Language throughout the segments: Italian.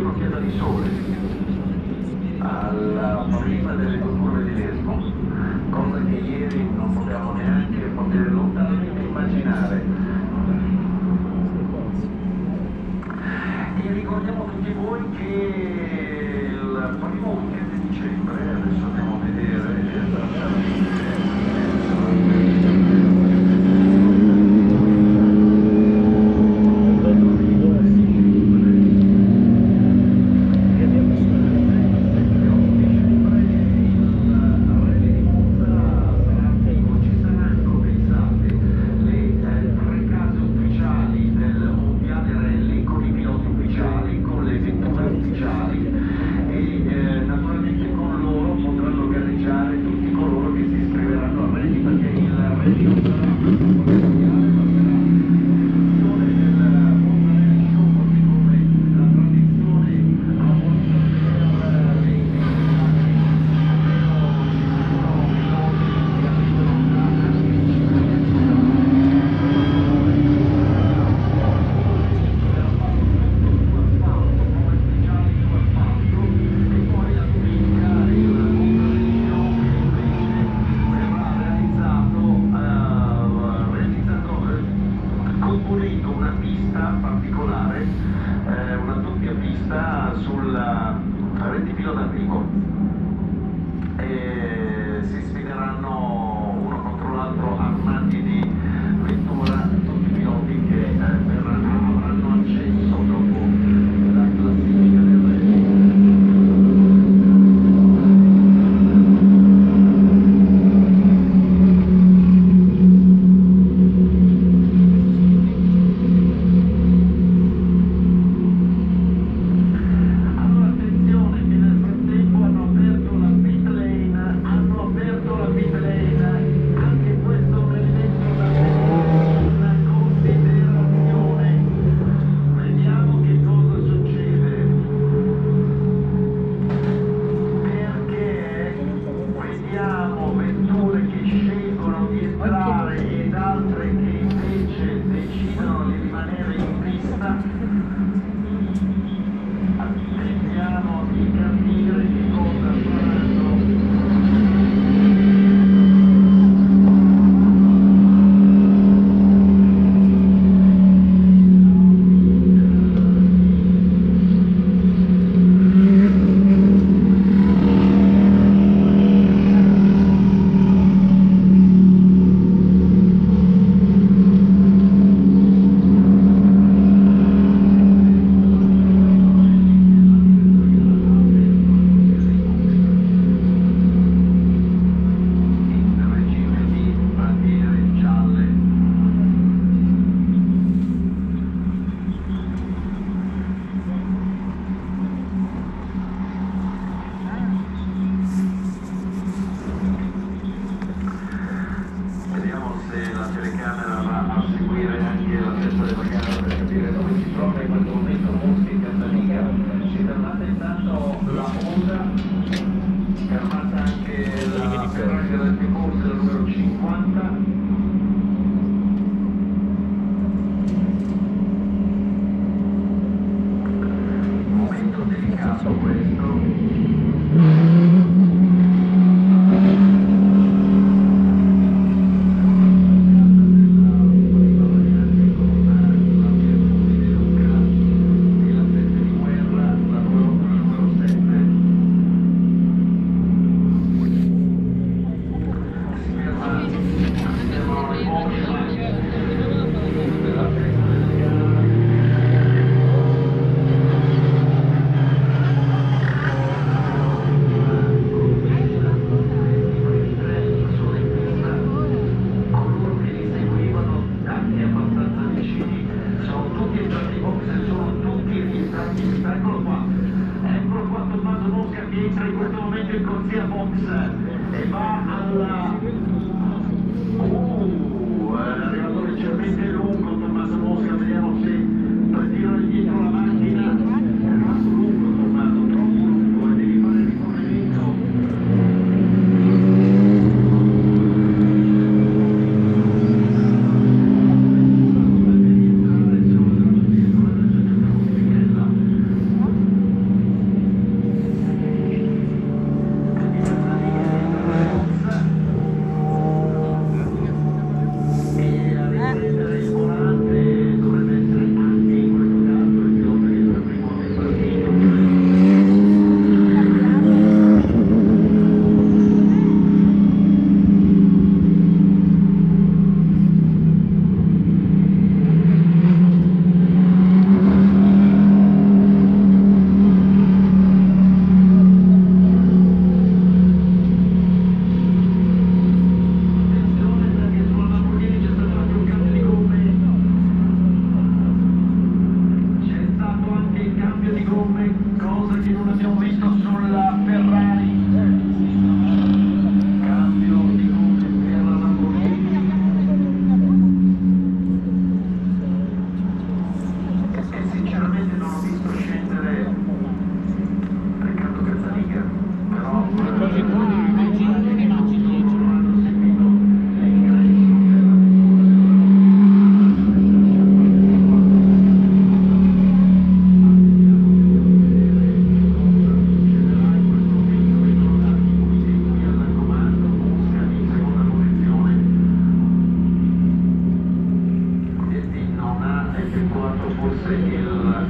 un'occhiata di sole alla prima delle due curve di Lesbo, cosa che ieri non potevamo neanche poter lontanamente immaginare. E ricordiamo tutti voi che il primo weekend di dicembre, adesso andiamo a vedere gomme, cosa che non abbiamo visto sulla Ferrari. Cambio di gomme per la Lamborghini. E sinceramente non ho visto scendere Riccardo Cazzaniga, però forse il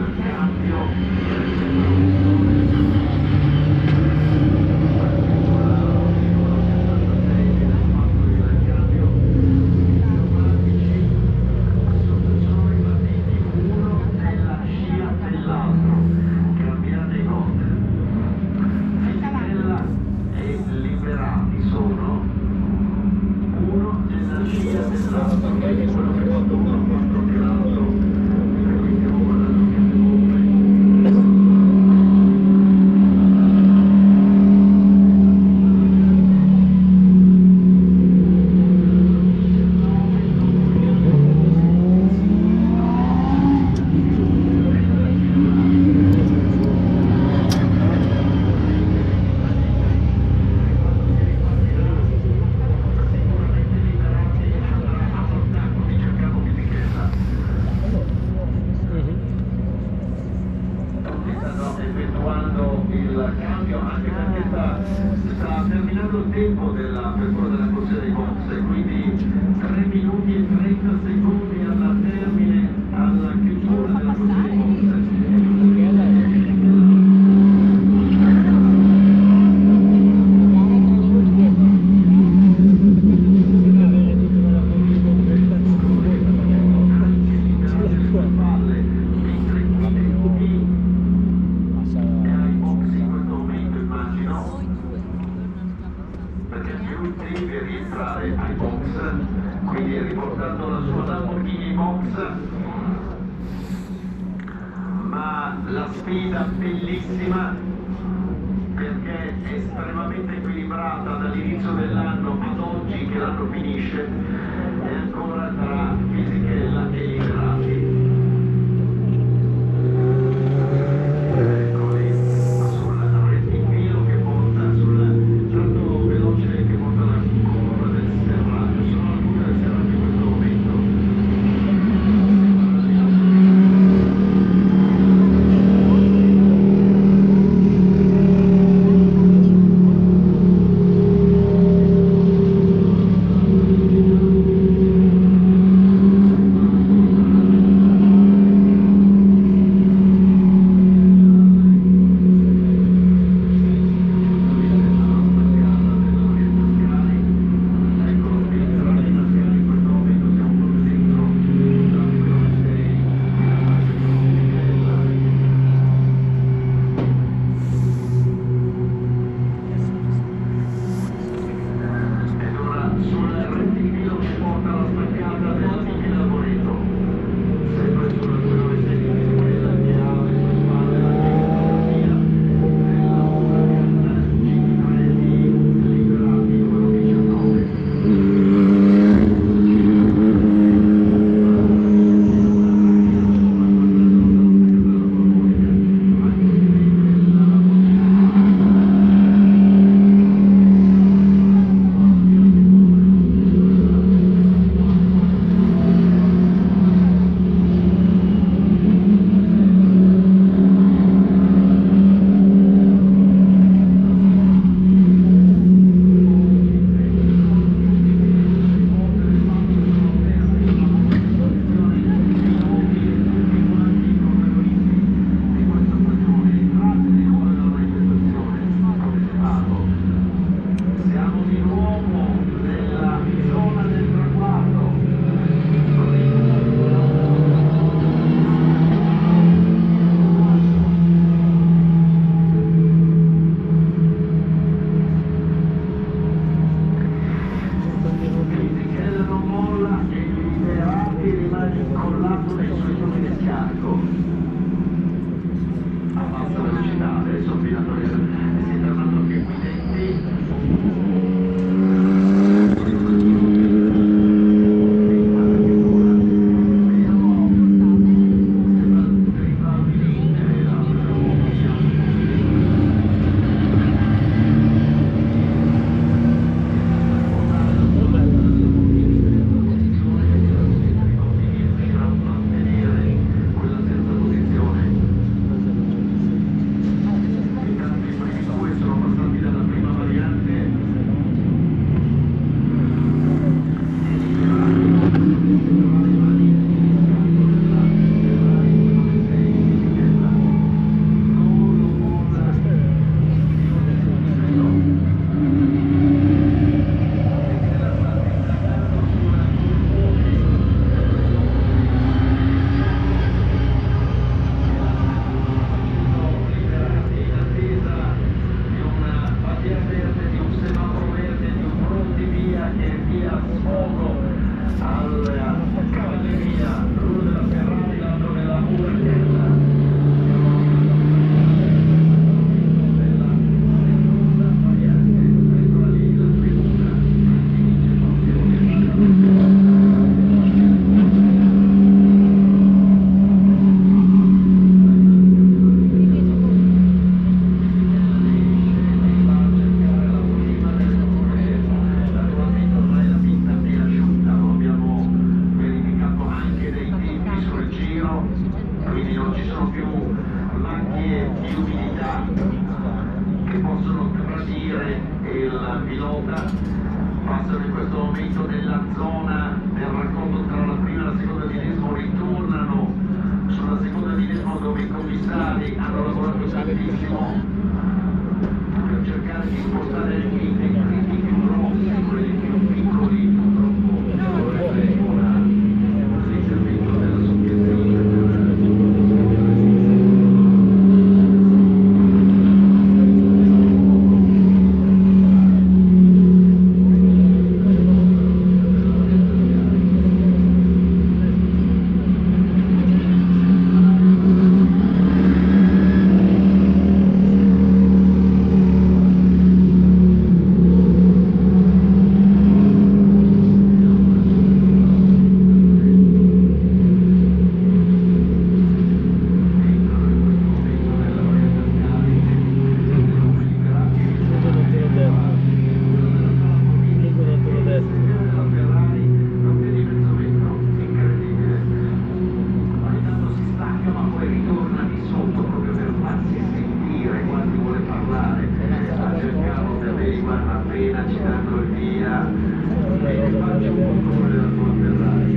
cambio, anche perché sta terminando il tempo dell'apertura della corsia dei box, quindi 3 minuti e 30 secondi alla termine, alla chiusura della corsia dei box. Deve rientrare ai box, quindi ha riportato la sua Lamborghini box, ma la sfida bellissima perché è estremamente equilibrata dall'inizio dell'anno ad oggi che l'anno finisce, e ancora tra Fisichella e Liberati. sono più macchie di umidità che possono tradire il pilota. Passano in questo momento nella zona del raccordo tra la prima e la seconda dinesimo, ritornano sulla seconda dinesimo dove i commissari hanno lavorato tantissimo per cercare di spostare anche i detriti più grossi, quelli più piccoli, purtroppo dovrebbe un intervento della soppiatrice. Appena ci danno il via e ti faccio un po' come della tua Ferrari.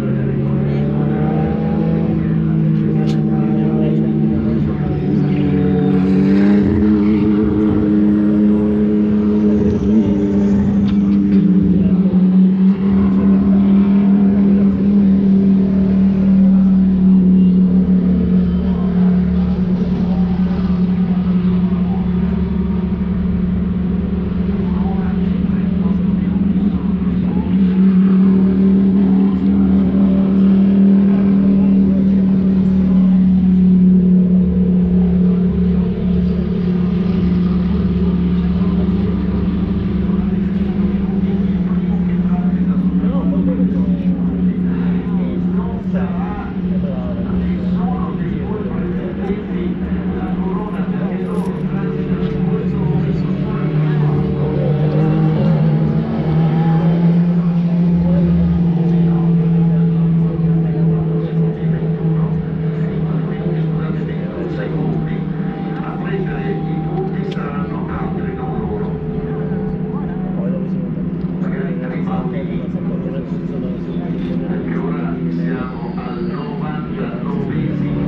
Perché ora siamo al 99esimo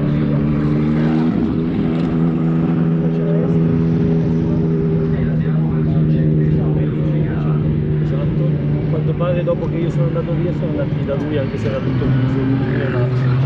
e andiamo verso il 100esimo classificato. Esatto, a quanto pare dopo che io sono andato via sono andati da lui anche se era tutto chiuso.